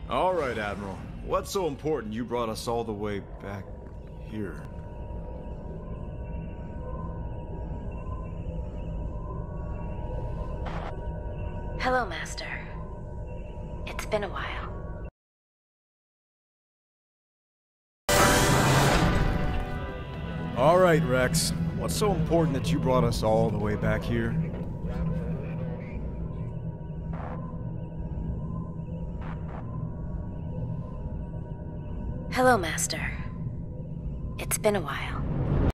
All right, Admiral. What's so important you brought us all the way back here? Hello, Master. It's been a while. All right, Rex. What's so important that you brought us all the way back here? Hello, Master. It's been a while.